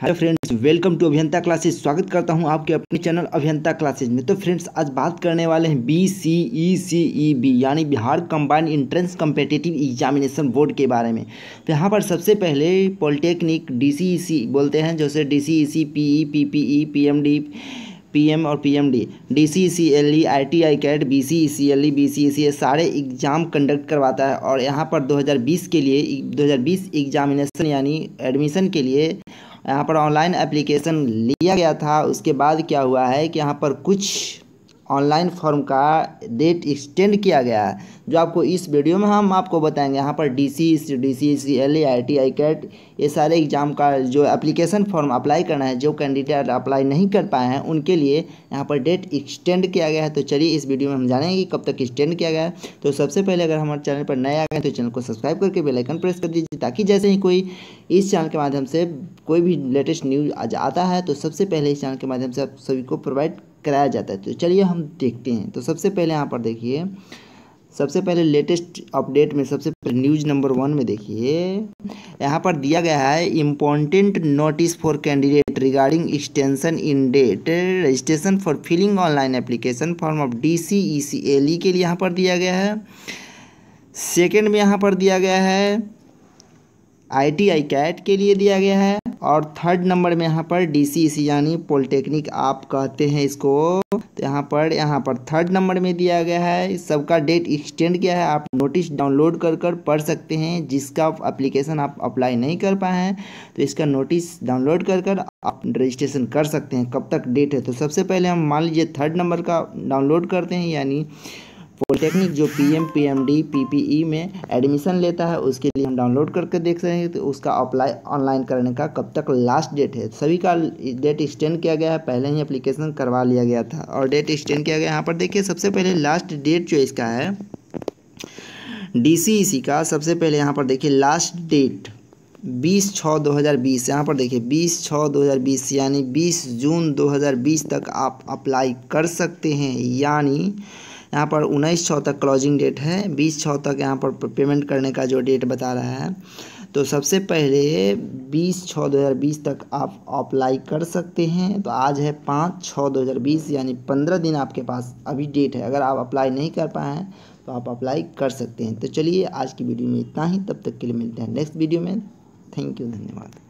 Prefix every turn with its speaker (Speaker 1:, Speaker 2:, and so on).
Speaker 1: Hello friends, welcome to Abhiyanta classes. स्वागत करता हूं आपके अपने चैनल अभियंता क्लासेज में। तो फ्रेंड्स, आज बात करने वाले हैं BCECEB यानी Bihar combined entrance competitive examination board के बारे में। तो यहाँ पर सबसे पहले पॉलिटेक्निक DCEC बोलते हैं, जैसे DCEC, PE, PPE, PMD, PM और PMD, DCECLE, ITI CAT, BCECLE, BCEC ये सारे एग्ज़ाम कंडक्ट करवाता है। और यहाँ पर 2020 के लिए 2020 एग्जामिनेशन यानी एडमिशन के लिए यहाँ पर ऑनलाइन एप्लीकेशन लिया गया था। उसके बाद क्या हुआ है कि यहाँ पर कुछ ऑनलाइन फॉर्म का डेट एक्सटेंड किया गया है, जो आपको इस वीडियो में हम आपको बताएंगे। यहाँ पर DCECLE, ITI कैट ये सारे एग्ज़ाम का जो एप्लीकेशन फॉर्म अप्लाई करना है, जो कैंडिडेट अप्लाई नहीं कर पाए हैं उनके लिए यहाँ पर डेट एक्सटेंड किया गया है। तो चलिए इस वीडियो में हम जानेंगे कि कब तक एक्सटेंड किया गया है। तो सबसे पहले अगर हमारे चैनल पर नए आ गए तो चैनल को सब्सक्राइब करके बेल आइकन प्रेस कर दीजिए, ताकि जैसे ही कोई इस चैनल के माध्यम से कोई भी लेटेस्ट न्यूज़ आज आता है तो सबसे पहले इस चैनल के माध्यम से आप सभी को प्रोवाइड कराया जाता है। तो चलिए हम देखते हैं। तो सबसे पहले यहाँ पर देखिए, सबसे पहले लेटेस्ट अपडेट में सबसे पहले न्यूज़ नंबर 1 में देखिए, यहाँ पर दिया गया है important notice for candidate regarding extension in date registration for filling online application form of DCECLE के लिए यहाँ पर दिया गया है। सेकेंड में यहाँ पर दिया गया है ITI कैट के लिए दिया गया है। और थर्ड नंबर में यहाँ पर DCEC यानी पॉलिटेक्निक आप कहते हैं इसको, तो यहाँ पर थर्ड नंबर में दिया गया है। सबका डेट एक्सटेंड किया है। आप नोटिस डाउनलोड कर पढ़ सकते हैं। जिसका एप्लीकेशन आप अप्लाई नहीं कर पाए हैं तो इसका नोटिस डाउनलोड कर आप रजिस्ट्रेशन कर सकते हैं। कब तक डेट है, तो सबसे पहले हम मान लीजिए थर्ड नंबर का डाउनलोड करते हैं, यानी पॉलिटेक्निक जो PM, PMD, PPE में एडमिशन लेता है उसके लिए हम डाउनलोड करके देख सकते हैं। तो उसका अप्लाई ऑनलाइन करने का कब तक लास्ट डेट है। सभी का डेट एक्सटेंड किया गया है, पहले ही एप्लीकेशन करवा लिया गया था और डेट एक्सटेंड किया गया। यहाँ पर देखिए, सबसे पहले लास्ट डेट जो इसका है DCEC का, सबसे पहले यहाँ पर देखिए लास्ट डेट 20/6/2020। यहाँ पर देखिए 20/6/2020 यानी 20 जून 2020 तक आप अप्लाई कर सकते हैं। यानी यहाँ पर 19/6 तक क्लोजिंग डेट है, 20/6 तक यहाँ पर पेमेंट करने का जो डेट बता रहा है। तो सबसे पहले 20/6/2020 तक आप अप्लाई कर सकते हैं। तो आज है 5/6/2020 यानी 15 दिन आपके पास अभी डेट है। अगर आप अप्लाई नहीं कर पाए हैं तो आप अप्लाई कर सकते हैं। तो चलिए आज की वीडियो में इतना ही। तब तक के लिए मिलते हैं नेक्स्ट वीडियो में। थैंक यू, धन्यवाद।